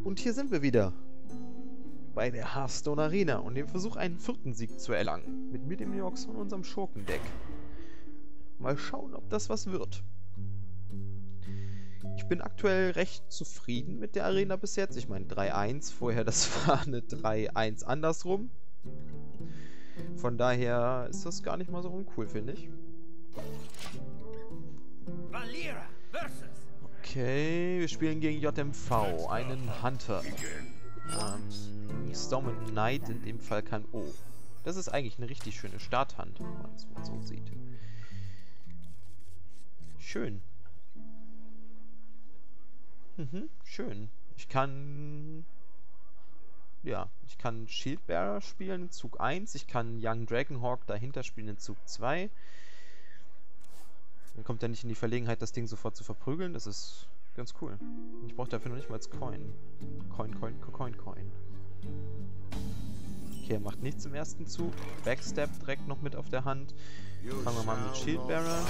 Und hier sind wir wieder. Bei der Hearthstone Arena und dem Versuch, einen 4. Sieg zu erlangen. Mit mir, dem Neox und unserem Schurkendeck. Mal schauen, ob das was wird. Ich bin aktuell recht zufrieden mit der Arena bis jetzt. Ich meine 3-1, vorher das war eine 3-1 andersrum. Von daher ist das gar nicht mal so uncool, finde ich. Okay, wir spielen gegen JMV, einen Hunter. Storm and Knight in dem Fall kann... Oh, das ist eigentlich eine richtig schöne Starthand, wenn man es so sieht. Schön. Schön. Ich kann... Ja, ich kann Shieldbearer spielen in Zug 1. Ich kann Young Dragonhawk dahinter spielen in Zug 2. Dann kommt er nicht in die Verlegenheit, das Ding sofort zu verprügeln. Das ist ganz cool. Ich brauche dafür noch nicht mal als Coin. Coin. Okay, er macht nichts im ersten Zug. Backstep direkt noch mit auf der Hand. Fangen wir mal an mit Shieldbearer.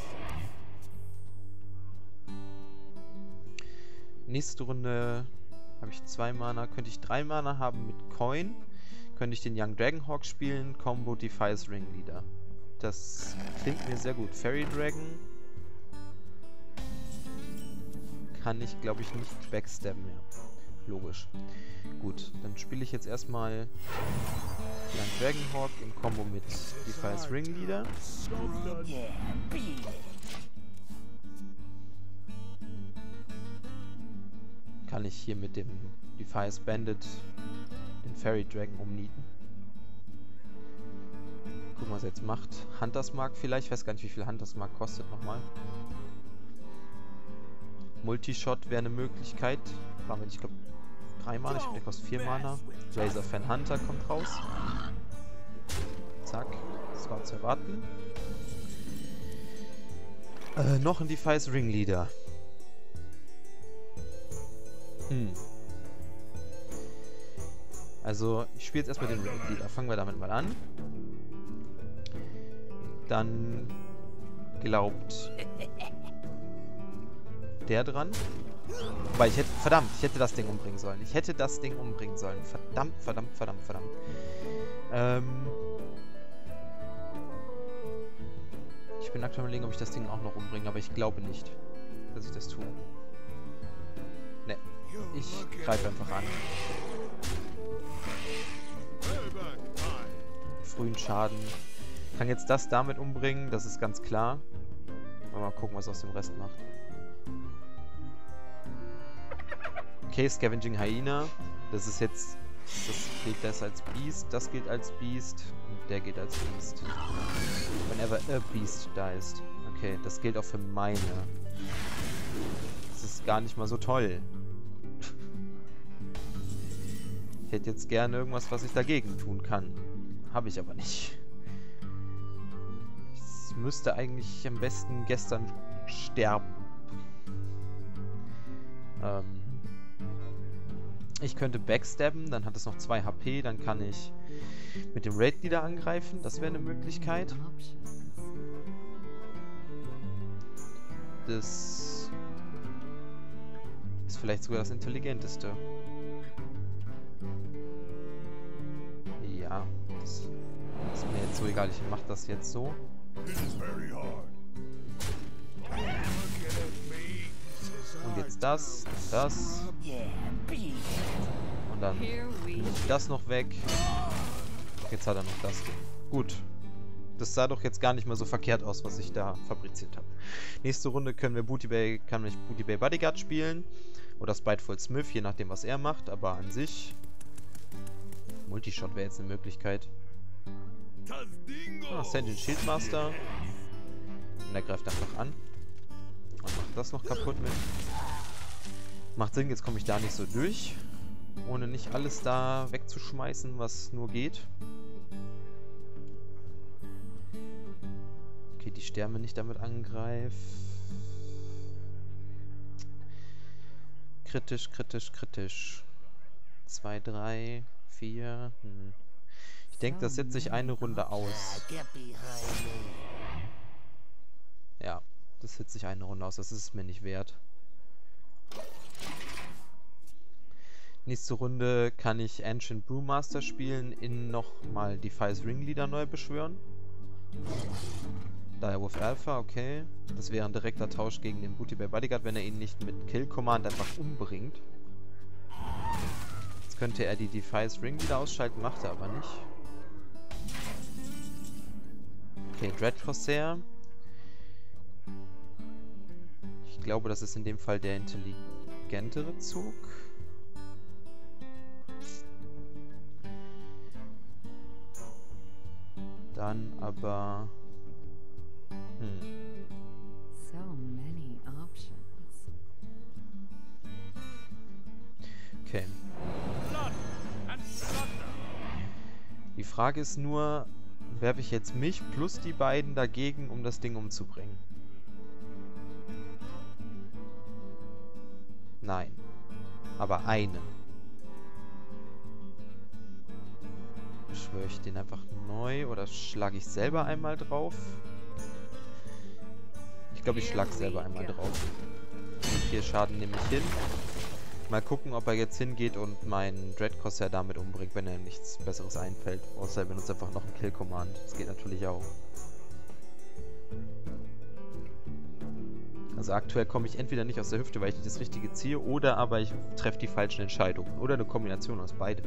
Nächste Runde habe ich 2 Mana. Könnte ich 3 Mana haben mit Coin. Könnte ich den Young Dragonhawk spielen. Combo Defies Ringleader. Das klingt mir sehr gut. Fairy Dragon kann ich, glaube ich, nicht backstabben mehr. Logisch. Gut, dann spiele ich jetzt erstmal Young Dragonhawk im Combo mit Defies Ringleader. Kann ich hier mit dem Defies Bandit den Fairy Dragon umnieten. Gucken, was er jetzt macht. Hunters Mark vielleicht. Ich weiß gar nicht, wie viel Hunters Mark kostet nochmal. Multishot wäre eine Möglichkeit. Waren wir, ich glaube, 3 Mana. Ich glaube, der kostet 4 Mana. Razor Fan Hunter kommt raus. Zack. Das war zu erwarten. Noch ein Defies Ringleader. Also, ich spiele jetzt erstmal den Ringleader. Fangen wir damit mal an. Dann glaubt der dran. Weil ich hätte... Verdammt, ich hätte das Ding umbringen sollen. Verdammt. Ich bin aktuell überlegen, ob ich das Ding auch noch umbringe, aber ich glaube nicht, dass ich das tue. Ne, ich greife einfach an. Frühen Schaden. Kann jetzt das damit umbringen, das ist ganz klar. Mal gucken, was aus dem Rest macht. Okay, Scavenging Hyena. Das ist jetzt... Das gilt das als Beast, das gilt als Beast und der gilt als Beast. Whenever a Beast da ist. Okay, das gilt auch für meine. Das ist gar nicht mal so toll. Ich hätte jetzt gerne irgendwas, was ich dagegen tun kann. Habe ich aber nicht. Ich müsste eigentlich am besten gestern sterben. Ich könnte backstabben, dann hat es noch 2 HP, dann kann ich mit dem Raid Leader angreifen, das wäre eine Möglichkeit. Das ist vielleicht sogar das Intelligenteste. Ja, das ist mir jetzt so egal, ich mache das jetzt so. Und jetzt das. Und dann nehme ich das noch weg. Jetzt hat er noch das. Gut. Das sah doch jetzt gar nicht mal so verkehrt aus, was ich da fabriziert habe. Nächste Runde können wir Booty Bay Bodyguard spielen. Oder Spiteful Smith, je nachdem, was er macht. Aber an sich... Multishot wäre jetzt eine Möglichkeit. Sentient Shieldmaster. Und er greift einfach an. Und macht das noch kaputt mit. Macht Sinn, jetzt komme ich da nicht so durch. Ohne nicht alles da wegzuschmeißen, was nur geht. Okay, die sterben, wenn ich damit angreife. Kritisch. 2, 3, 4. Ich denke, das setzt sich eine Runde aus. Ja, das setzt sich eine Runde aus. Das ist es mir nicht wert. Nächste Runde kann ich Ancient Brewmaster spielen, in nochmal Defias Ringleader neu beschwören. Direwolf Alpha, okay. Das wäre ein direkter Tausch gegen den Booty Bay Bodyguard, wenn er ihn nicht mit Kill Command einfach umbringt. Jetzt könnte er die Defias Ringleader ausschalten, macht er aber nicht. Okay, Dread Corsair. Ich glaube, das ist in dem Fall der intelligentere Zug. Dann aber... So many options. Okay. Die Frage ist nur, werfe ich jetzt mich plus die beiden dagegen, um das Ding umzubringen? Nein. Aber einen. Beschwöre ich den einfach neu oder schlage ich selber einmal drauf? Ich glaube, ich schlage selber einmal drauf. 4 Schaden nehme ich hin. Mal gucken, ob er jetzt hingeht und meinen Dread Corsair damit umbringt, wenn er nichts Besseres einfällt. Außer er benutzt einfach noch einen Kill Command. Das geht natürlich auch. Also aktuell komme ich entweder nicht aus der Hüfte, weil ich nicht das Richtige ziehe, oder aber ich treffe die falschen Entscheidungen. Oder eine Kombination aus beidem.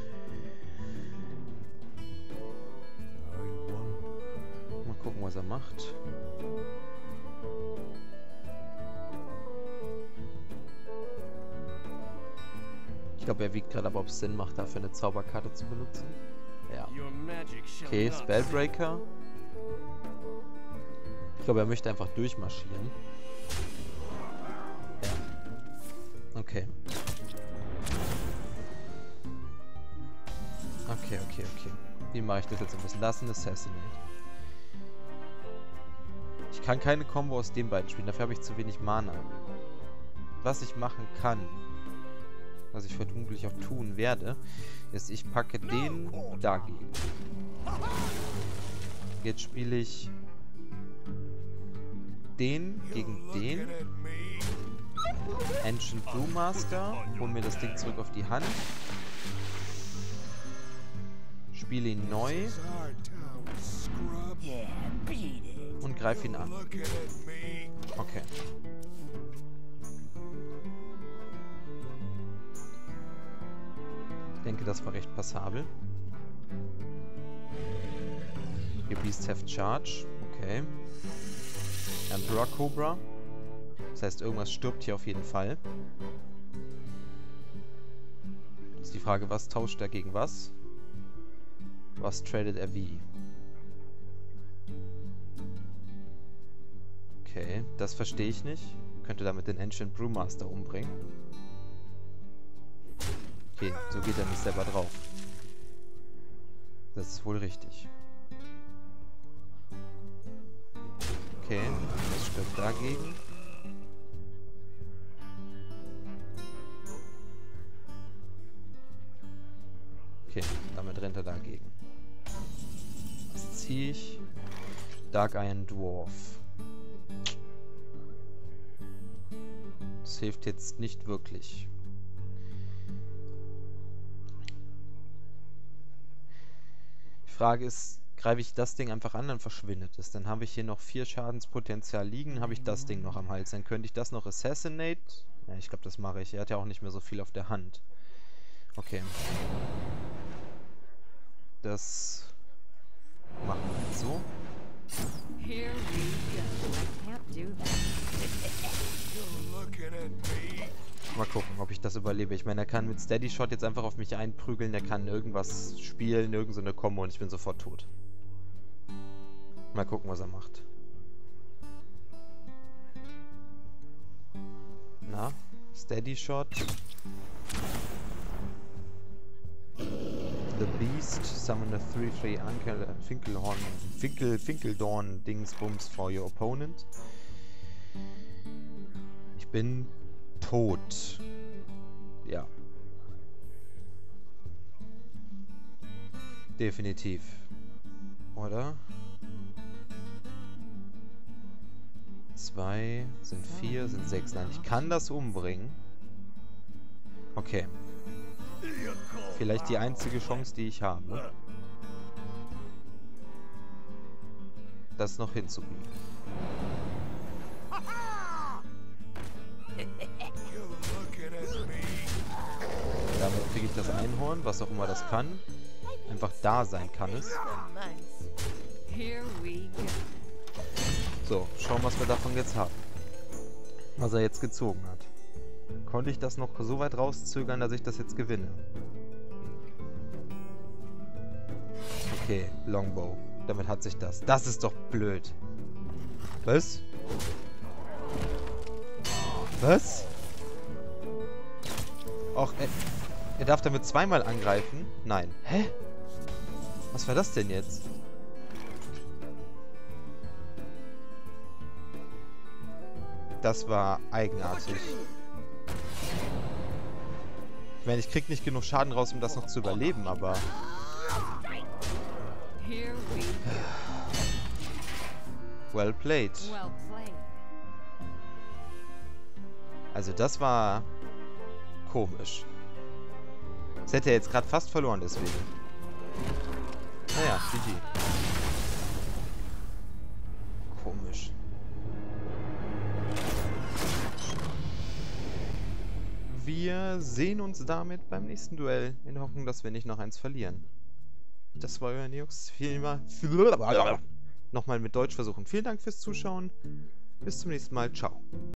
Mal gucken, was er macht. Ich glaube, er wiegt gerade, aber ob es Sinn macht, dafür eine Zauberkarte zu benutzen. Ja. Okay, Spellbreaker. Ich glaube, er möchte einfach durchmarschieren. Ja. Okay. Okay. Wie mache ich das jetzt am besten? Das ist ein Assassinate. Ich kann keine Combo aus den beiden spielen, dafür habe ich zu wenig Mana. Was ich machen kann, was ich vermutlich auch tun werde, ist, ich packe den dagegen. Jetzt spiele ich den gegen den. Ancient Brewmaster, hol mir das Ding zurück auf die Hand. Spiele ihn neu. Und greife ihn an. Okay. Ich denke, das war recht passabel. Your Beasts have Charge. Okay. Emperor Cobra. Das heißt, irgendwas stirbt hier auf jeden Fall. Ist die Frage, was tauscht er gegen was? Was tradet er wie? Okay, das verstehe ich nicht. Könnte damit den Ancient Brewmaster umbringen. Okay, so geht er nicht selber drauf. Das ist wohl richtig. Okay, das stirbt dagegen. Okay, damit rennt er dagegen. Was ziehe ich? Dark Iron Dwarf. Das hilft jetzt nicht wirklich. Die Frage ist, greife ich das Ding einfach an, dann verschwindet es. Dann habe ich hier noch 4 Schadenspotenzial liegen, habe ich das Ding noch am Hals. Dann könnte ich das noch Assassinate. Ja, ich glaube, das mache ich. Er hat ja auch nicht mehr so viel auf der Hand. Okay. Das machen wir jetzt so. Here we go. I can't do that. Mal gucken, ob ich das überlebe. Ich meine, er kann mit Steady Shot jetzt einfach auf mich einprügeln, er kann irgendwas spielen, irgendeine Kombo und ich bin sofort tot. Mal gucken, was er macht. Na, Steady Shot. The Beast, summon a 3/3 Finkeldorn Dingsbums for your opponent. Ich bin tot. Ja. Definitiv. Oder? 2 sind 4, sind 6. Nein, ich kann das umbringen. Okay. Vielleicht die einzige Chance, die ich habe, das noch hinzubiegen. Damit kriege ich das Einhorn, was auch immer das kann. Einfach da sein kann es. Here we go. So, schauen, was wir davon jetzt haben. Was er jetzt gezogen hat. Konnte ich das noch so weit rauszögern, dass ich das jetzt gewinne? Okay, Longbow. Damit hat sich das. Das ist doch blöd. Was? Was? Och, er darf damit zweimal angreifen? Nein. Hä? Was war das denn jetzt? Das war eigenartig. Ich meine, ich krieg nicht genug Schaden raus, um das noch zu überleben, aber... Here we go. Well played. Well played. Also das war... komisch. Das hätte er jetzt gerade fast verloren, deswegen. Naja, GG. Komisch. Wir sehen uns damit beim nächsten Duell, in der Hoffnung, dass wir nicht noch eins verlieren. Das war euer Neox. Nochmal mit Deutsch versuchen. Vielen Dank fürs Zuschauen. Bis zum nächsten Mal. Ciao.